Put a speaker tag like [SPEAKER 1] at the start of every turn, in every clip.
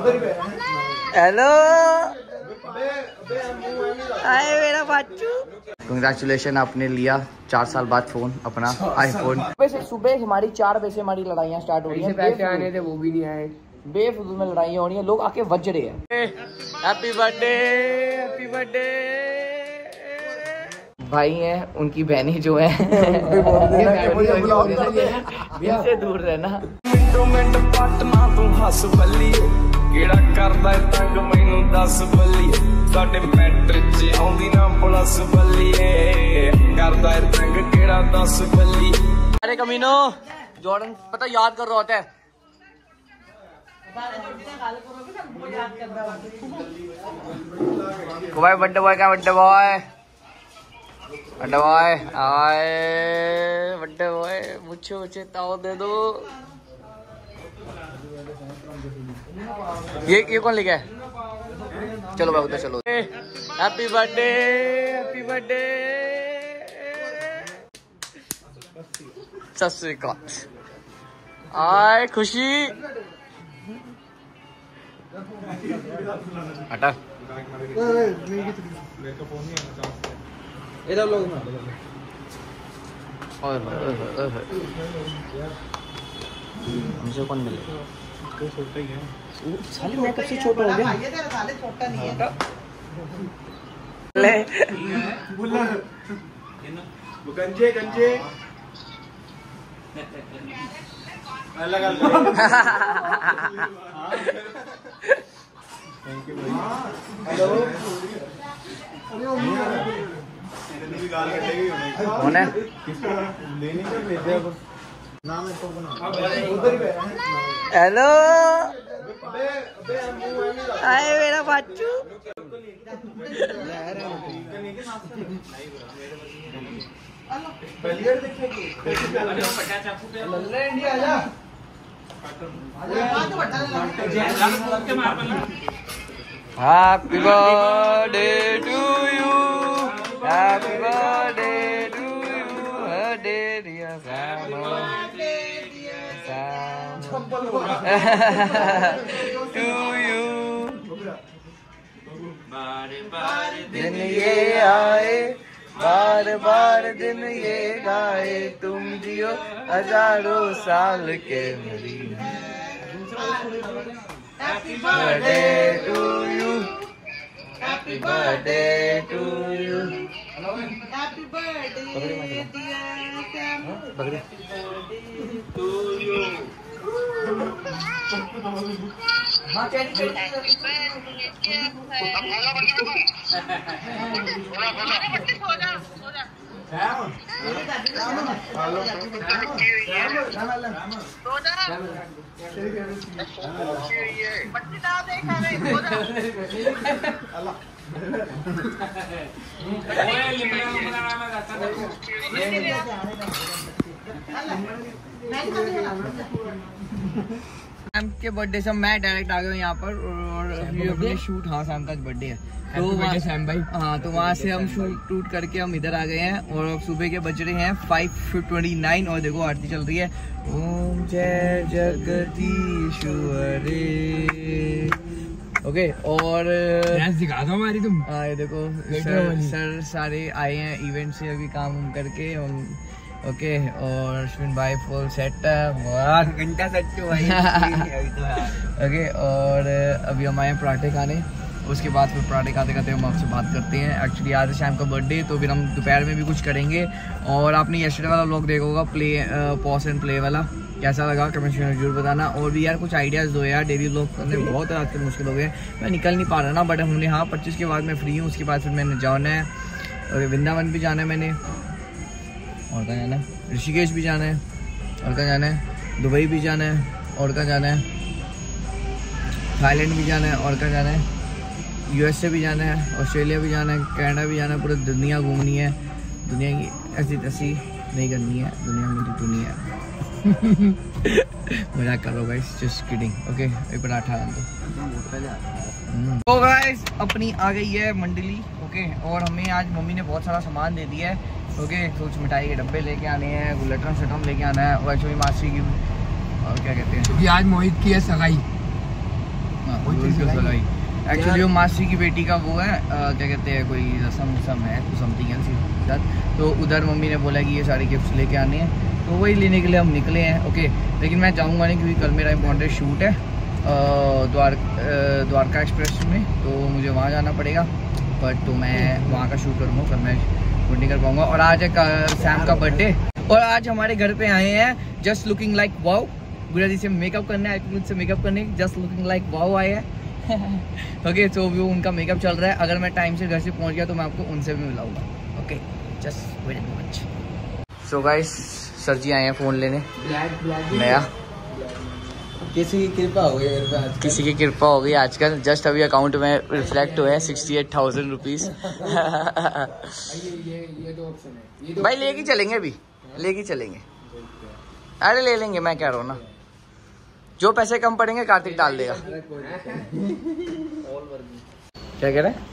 [SPEAKER 1] Hello आए मेरा बच्चू। Congratulation, आपने लिया 4 साल बाद फोन अपना आईफोन। सुबह हमारी 4 बजे से हमारी लड़ाइयाँ स्टार्ट हो रही हैं। पैसे आने थे वो भी नहीं आए, बेफजूल में लड़ाइयाँ हो रही हैं, लोग आके वज रहे हैं। Happy birthday happy birthday. भाई हैं उनकी बहनें जो है इनसे दूर रहना। मिनटों मिनट पटना तू हस बल्लीए केड़ा करदा तंग मैनू दस बल्लीए साडे मैट्रिक च आउंदी ना प्लस बल्लीए करदा तंग केड़ा 10 बल्ली। अरे कमीनो जॉर्डन पता याद कर रहा होता है। भाई बर्थडे बॉय का बर्थडे बॉय आए बर्थडे बॉय मुझे ताव दे दो। ये कौन लिखा है? चलो भाई उधर चलो। Happy birthday happy birthday. सत श्री अकाल। आए खुशी हटा इधर लोग ना। मुझे कौन मिले? छोटा ही है साले, मैं कब से छोटा हो गया? तेरा साले छोटा नहीं है। ले गंजे गंजे अलग अलग। थैंक यू भाई। हेलो कौन है? हेलो आए मेरा बच्चू। Happy birthday to you happy birthday to you birthday dear Sam to you. बार बार दिन ये आए बार बार दिन ये गाए तुम जियो हजारों साल के मदीने। Happy birthday to you happy birthday to you happy birthday dear to you. हाँ सैम के बर्थडे से मैं डायरेक्ट आ गया हूँ यहाँ पर और अभी शूट। हाँ सैम का बर्थडे है तो सैम भाई हाँ तो वहाँ से हम शूट करके हम इधर आ गए हैं और अब सुबह के बज रहे हैं 5:29 और देखो आरती चल रही है। ओम जय जगदीश हरे। ओके और दिखा दो हमारी तुम। हाँ ये देखो सर सारे आए हैं इवेंट से अभी काम करके हम। ओके और अश्विन भाई फुल सेट घंटा सेट भाई। ओके और अभी हम आए पराठे खाने, उसके बाद फिर पराठे खाते खाते हम आपसे बात करते हैं। एक्चुअली आज शाम का बर्थडे तो फिर हम दोपहर में भी कुछ करेंगे। और आपने यस्टरडे वाला व्लॉग देखा होगा पॉज एंड प्ले वाला, कैसा लगा कमेंट में जरूर बताना। और भी यार कुछ आइडियाज़ दो यार, डेली व्लॉग करने बहुत आजकल मुश्किल हो गया, मैं निकल नहीं पा रहा ना। बट हमने हाँ 25 के बाद मैं फ्री हूँ, उसके बाद फिर मैंने जाना है और वृंदावन भी जाना है मैंने, और कहाँ जाना है, ऋषिकेश भी जाना है, और कहाँ जाना है, दुबई भी जाना है, और कहाँ जाना है, थाईलैंड भी जाना है, और कहाँ जाना है, USA भी जाना है, ऑस्ट्रेलिया भी जाना है, कनाडा भी जाना है। पूरी दुनिया घूमनी है, दुनिया की ऐसी तैसी नहीं करनी है, दुनिया में तो दुनिया है। मजाक कर रहा हूँ गाइस, जस्ट किडिंग। ओके एक पराठा तो गाइस अपनी आ गई है मंडली। ओके और हमें आज मम्मी ने बहुत सारा सामान दे दिया है। ओके कुछ मिठाई के डब्बे लेके आने हैं, लटरम शटरम लेके आना है, और एक्चुअली मासी की और क्या कहते हैं कि आज मोहित की है सगाई। एक्चुअली वो मासी की बेटी का वो है, क्या कहते हैं, कोई रसम है समथिंग एल्स, तो उधर मम्मी ने बोला कि ये सारे गिफ्ट्स लेके आने हैं, तो वही लेने के लिए हम निकले हैं। ओके, लेकिन मैं जाऊँगा नहीं क्योंकि कल मेरा इम्पोर्टेंट शूट है द्वारका एक्सप्रेस में, तो मुझे वहाँ जाना पड़ेगा। बट तो मैं वहाँ का शूट करूँगा, कल मैं शूट नहीं कर पाऊँगा। और आज है सैम का बर्थडे, और आज हमारे घर पे आए हैं जस्ट लुकिंग लाइक वाओ। गुड़ा जी से मेकअप करने आए, मुझसे मेकअप करने, जस्ट लुकिंग लाइक वाओ आए हैं। ओके, तो वो उनका मेकअप चल रहा है। अगर मैं टाइम से घर से पहुंच गया तो मैं आपको उनसे भी मिलाऊंगा। Okay, just wait much. So guys, sir ji आए हैं फ़ोन लेने नया।
[SPEAKER 2] किसी की कृपा हो गई,
[SPEAKER 1] किसी की कृपा हो गई आजकल। जस्ट अभी अकाउंट में रिफ्लेक्ट हुए हैं 68,000 रुपीज़।
[SPEAKER 2] ये दो ऑप्शन है,
[SPEAKER 1] भाई लेके चलेंगे, अभी लेके चलेंगे। अरे ले लेंगे, मैं कह रहा हूँ ना, जो पैसे कम पड़ेंगे कार्तिक डाल देगा। क्या कह रहे हैं?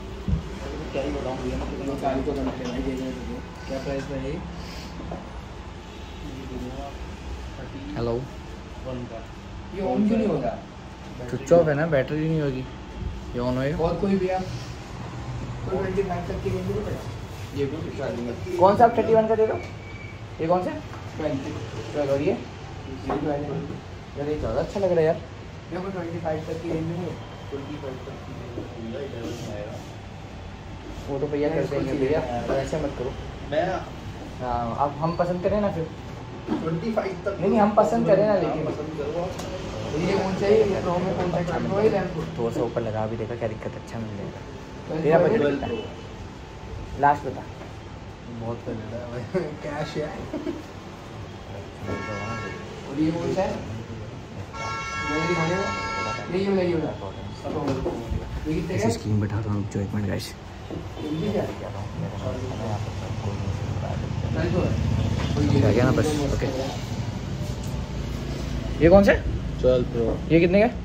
[SPEAKER 1] हेलो,
[SPEAKER 2] ये ऑन क्यों नहीं होता?
[SPEAKER 1] स्विच ऑफ है ना, बैटरी नहीं होगी, ये ऑन होएगा।
[SPEAKER 2] और कोई भी आप कोई 25 तक की रेंज में पड़ा, ये भी
[SPEAKER 1] कौन सा आप 31 का दे रहे हो? ये कौन सा? 20। और ये यार ये ज़्यादा अच्छा लग रहा है यार।
[SPEAKER 2] देखो 25 तक की रेंज में, 25 तक की
[SPEAKER 1] वो तो भैया कर देंगे भैया, ऐसे मत करो।
[SPEAKER 2] मैं
[SPEAKER 1] हाँ, अब हम पसंद करें ना फिर
[SPEAKER 2] 25 तक
[SPEAKER 1] नहीं हम पसंद करें ना, लेकिन
[SPEAKER 2] पसंद करो।
[SPEAKER 1] ये कौन सा है, ये प्रो में कौन सा कैमरा है? थोड़ा सा ऊपर लगा भी देखा, क्या दिक्कत, अच्छा मिल जाएगा। तेरा बजट कितना है? लास्ट बता।
[SPEAKER 2] बहुत कैश है।
[SPEAKER 1] और ये कौन सा है? ये स्क्रीन बैठा रहा हूँ, जो एक मिनट गाइस। ना बस। ओके, ये कौन सा?
[SPEAKER 2] 12 प्रो।
[SPEAKER 1] ये कितने का?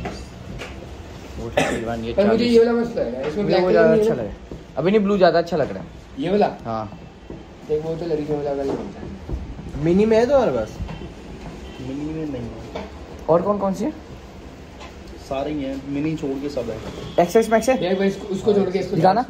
[SPEAKER 1] 40। ये मुझे ये वाला मस्त लग रहा है, इसमें ब्लैक ज़्यादा अच्छा लग रहा है। अभी नहीं, ब्लू ज़्यादा अच्छा लग रहा है।
[SPEAKER 2] ये वाला?
[SPEAKER 1] हाँ,
[SPEAKER 2] देख वो तो लड़की वाला ही बनता है। मिनी में है तुम्हारे पास? मिनी में नहीं है।
[SPEAKER 1] और कौन कौन सी है?
[SPEAKER 2] सारे ही हैं, मिनी छोड़ के सब है।
[SPEAKER 1] एक्सेस मैक्स है?
[SPEAKER 2] यार उसको छोड़ के इसको
[SPEAKER 1] दिखाना।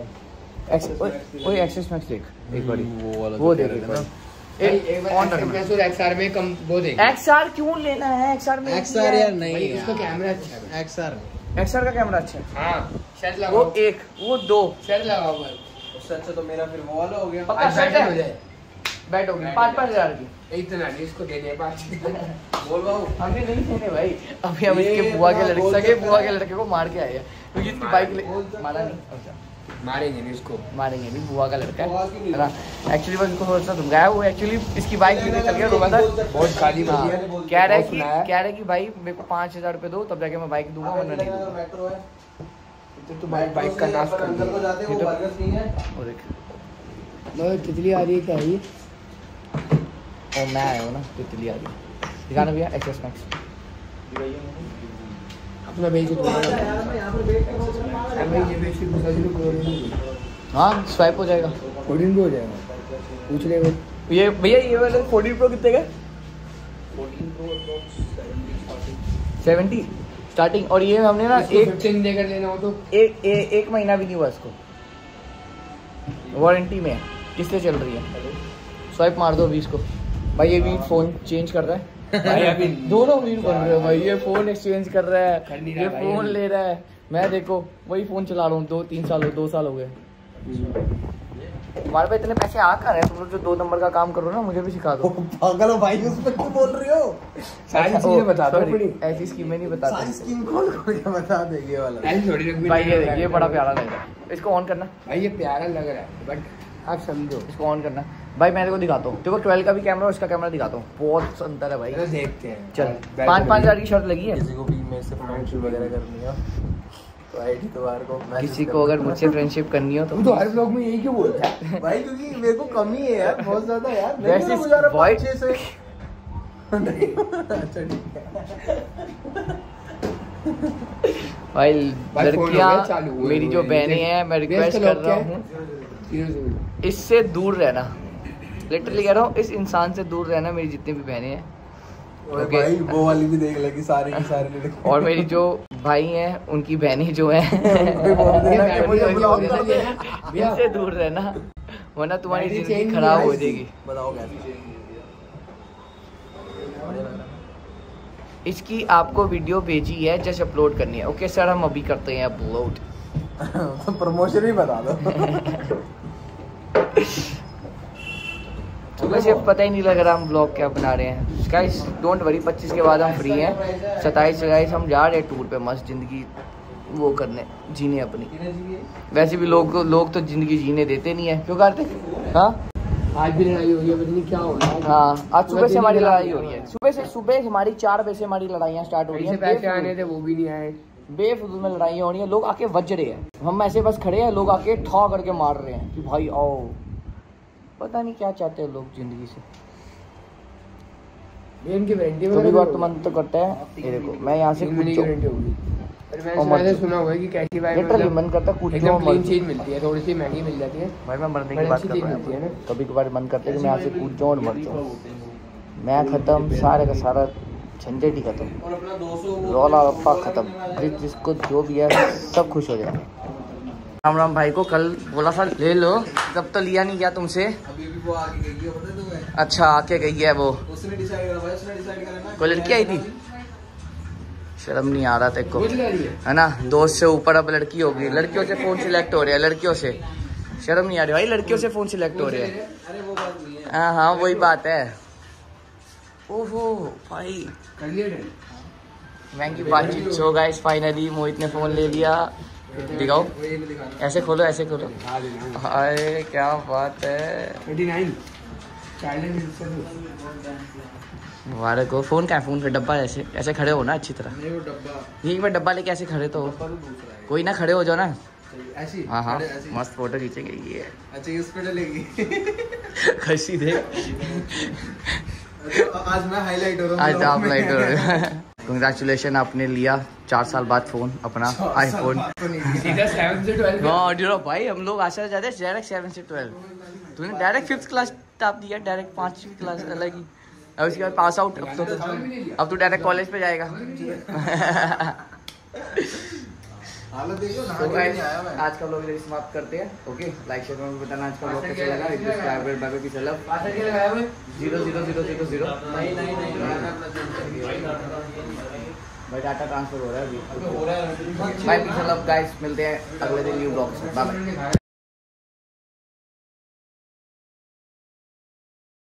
[SPEAKER 1] ओए एक्सेस मैक्स देख एक बारी, वो देख एक ऑन रखना।
[SPEAKER 2] XR में कम वो देख।
[SPEAKER 1] XR क्यों लेना है? XR में
[SPEAKER 2] XR यार नहीं, उसका कैमरा अच्छा है। XR
[SPEAKER 1] का कैमरा अच्छा है।
[SPEAKER 2] हां, शायद लगाओ।
[SPEAKER 1] वो एक, वो दो,
[SPEAKER 2] शायद लगाओ पर उससे अच्छा तो मेरा फिर वो वाला हो गया।
[SPEAKER 1] पक्का सेट हो जाए, बैट होगी 5,000 की।
[SPEAKER 2] इतना नहीं, इसको दे दे 5। बोल रहा हूं
[SPEAKER 1] अभी नहीं देने भाई, अभी हम इसके बुआ के लड़के, सगे बुआ के लड़के को मार के आए हैं क्योंकि इसकी बाइक मारा नहीं।
[SPEAKER 2] मारेंगे नहीं उसको,
[SPEAKER 1] मारेंगे नहीं, बुआ का लड़का है ना। एक्चुअली बस उसको थोड़ा सा धमकाया, वो एक्चुअली इसकी बाइक लेके चल गया, रोका था
[SPEAKER 2] बहुत काली बंदी है।
[SPEAKER 1] कह रहा है कि भाई मेरे को 5,000 रुपए दो, तब जाके मैं बाइक दूंगा, वरना नहीं दूंगा।
[SPEAKER 2] तो बाइक का नाश कर दिया।
[SPEAKER 1] वो देख,
[SPEAKER 2] लो तितली आ रही है, क्या है ये?
[SPEAKER 1] ओ मैं आया हूँ ना, तितली आ रही है। दिखाना भैया एक्सेस मैक्स
[SPEAKER 2] अपना भेज दो।
[SPEAKER 1] हाँ, स्वाइप हो जाएगा,
[SPEAKER 2] 14 प्रो हो जाएगा। पूछ ले
[SPEAKER 1] ये भैया, ये वाला 14 प्रो कितने का?
[SPEAKER 2] 14 प्रो
[SPEAKER 1] 70 स्टार्टिंग। और ये हमने ना एक
[SPEAKER 2] 15 देकर लेना हो तो
[SPEAKER 1] एक महीना भी नहीं हुआ इसको, वारंटी में किससे चल रही है। स्वाइप मार दो अभी इसको भाई। ये भी फोन चेंज कर रहा है भाई, अभी दोनों वीर बन रहे हो भाई। ये फोन एक्सचेंज कर रहा है, ये फोन ले रहा है, मैं देखो वही फोन चला रहा हूँ। 2 साल हो गए। तुम्हारे पे इतने पैसे आ कर रहे हैं, तुम लोग जो 2 नंबर का काम करो ना, मुझे भी सिखा दो।
[SPEAKER 2] पागल हो भाई, उस पर क्यों बोल रहे हो? सारी चीजें बता दो,
[SPEAKER 1] ऐसी स्कीमें नहीं बताते।
[SPEAKER 2] सारी स्कीम खोल के बता दे। ये वाला
[SPEAKER 1] भाई ये बड़ा प्यारा लग रहा है, इसको ऑन करना
[SPEAKER 2] भाई। ये प्यारा लग रहा है बट आप समझो,
[SPEAKER 1] इसको ऑन करना भाई। मैं देखो दिखाता हूँ, देखो 12 का भी कैमरा और इसका कैमरा दिखाता हूँ, बहुत अंतर है भाई।
[SPEAKER 2] देखते हैं।
[SPEAKER 1] चल 5,000 की शर्त लगी है।
[SPEAKER 2] किसी को भी मेरे से फ्रेंडशिप वगैरह करनी हो तो आईडी तुम्हारे को,
[SPEAKER 1] किसी को अगर मुझसे फ्रेंडशिप करनी हो तो
[SPEAKER 2] हर ब्लॉग में यही क्यों बोलता है भाई? क्योंकि मेरे को कमी है यार, बहुत ज्यादा यार।
[SPEAKER 1] भाई लड़कियां मेरी जो बहनें हैं, मैं रिक्वेस्ट कर रहा हूँ इससे दूर रहना। लिटरली कह रहा हूँ, इस इंसान से दूर रहना। मेरी जितनी भी बहनें हैं,
[SPEAKER 2] भाई वो वाली भी देख लेगी, सारे की सारे।
[SPEAKER 1] और मेरी जो भाई हैं, उनकी बहनें जो हैं इनसे दूर रहना, वरना तुम्हारी जिंदगी खराब हो जाएगी।
[SPEAKER 2] बताओ कैसे
[SPEAKER 1] इसकी आपको वीडियो भेजी है, जस्ट अपलोड करनी है। ओके सर, हम अभी करते हैं अपलोड।
[SPEAKER 2] तो प्रमोशन भी बता दो।
[SPEAKER 1] सुबह से पता ही नहीं लग रहा हम ब्लॉग क्या बना रहे हैं। गाइस डोंट वरी, 25 के बाद हम फ्री हैं। 27 हम जा रहे हैं टूर पे, मस्त जिंदगी वो करने, जीने अपनी। वैसे भी लोग तो जिंदगी जीने देते नहीं है, क्यों करते? हाँ
[SPEAKER 2] आज भी लड़ाई हो रही है, पता नहीं क्या हो रहा है।
[SPEAKER 1] हाँ आज सुबह से हमारी लड़ाई हो रही है। सुबह हमारी 4 बजे से हमारी लड़ाइयाँ स्टार्ट हो रही हैं।
[SPEAKER 2] पैसे आने थे वो भी नहीं आए,
[SPEAKER 1] बेफजूल में लड़ाइयाँ हो रही हैं। लोग आके वज रहे हैं, हम ऐसे बस खड़े हैं, लोग आके ठा करके मार रहे हैं कि भाई आओ। पता नहीं क्या चाहते हैं लोग जिंदगी से।
[SPEAKER 2] इनकी वारंटी
[SPEAKER 1] कभी बार तो मन तो करता है, ये देखो मैं यहाँ से
[SPEAKER 2] मैंने सुना हुआ है कि कैसी बाइक
[SPEAKER 1] लिटरली मन करता है
[SPEAKER 2] एकदम क्लीन चीज मिलती है, थोड़ी सी महंगी मिल जाती है
[SPEAKER 1] भाई। मैं मरने की बात कर रहा हूँ, कभी कभार मन करता है कि मैं यहाँ से कूद जाऊँ और मर जाऊँ। मैं खत्म, सारे का सारा झंझट ही खत्म, रौला रप्पा खत्म, जिसको जो भी है सब खुश हो जाए। राम राम भाई को कल बोला था ले लो, तब तो लिया नहीं गया तुमसे।
[SPEAKER 2] अभी वो आके गई है, पता है तुम्हें?
[SPEAKER 1] अच्छा आके गई है वो,
[SPEAKER 2] उसने डिसाइड करा भाई, उसने डिसाइड करा ना।
[SPEAKER 1] कोई लड़की आई थी, शर्म नहीं आ रहा तेरे को है ना? दोस्त से ऊपर अब लड़की होगी, लड़कियों से फोन सिलेक्ट हो रहा है, लड़कियों से शर्म नहीं आ रही भाई, लड़कियों से फोन सिलेक्ट हो रहे हैं।
[SPEAKER 2] अरे वो बात नहीं है।
[SPEAKER 1] हाँ हाँ वही बात है। ओहो भाई
[SPEAKER 2] कर लिया
[SPEAKER 1] महंगी बातचीत। सो गाइस फाइनली मोहित ने फोन ले लिया। दिखाओ, ऐसे खोलो, ऐसे खोलो। हाय क्या बात है,
[SPEAKER 2] 29
[SPEAKER 1] मुबारक हो। फोन क्या है? फोन का डब्बा, ऐसे ऐसे खड़े हो ना अच्छी तरह।
[SPEAKER 2] नहीं वो डब्बा,
[SPEAKER 1] यहीं पर डब्बा लेके ऐसे खड़े तो हो।
[SPEAKER 2] डब्बा तो दूसरा है।
[SPEAKER 1] कोई ना खड़े हो जाओ ना।
[SPEAKER 2] ऐसी
[SPEAKER 1] हाँ हाँ
[SPEAKER 2] ऐसी।
[SPEAKER 1] मस्त फोटो खींचेंगे ये।
[SPEAKER 2] अच्छा ये उस पे डलेगी।
[SPEAKER 1] खसी दे
[SPEAKER 2] आज मैं हाईलाइट हो रहा हूँ।
[SPEAKER 1] आज आप लाइट हो रहे हो। कंग्रेचुलेशन, आपने लिया 4 साल बाद फोन अपना आईफोन।
[SPEAKER 2] सीधा 7 से 12
[SPEAKER 1] भाई हम लोग आशा जाते हैं डायरेक्ट 7 से 12। तूने डायरेक्ट 5th क्लास टॉप दिया, डायरेक्ट 5वीं क्लास अलग ही, और उसके बाद पास आउट। अब तो डायरेक्ट कॉलेज पे जाएगा।
[SPEAKER 2] हालत देखो ना,
[SPEAKER 1] तो गाइस आज का व्लॉग यही समाप्त करते हैं। ओके लाइक शेयर में बताना आज का व्लॉग कैसा लगा। सब्सक्राइबर बाबे की चलो 00000 भाई डाटा ट्रांसफर हो रहा है अभी। बाय पीस लव गाइस, मिलते हैं अगले दिन न्यू ब्लॉग से। Bye bye.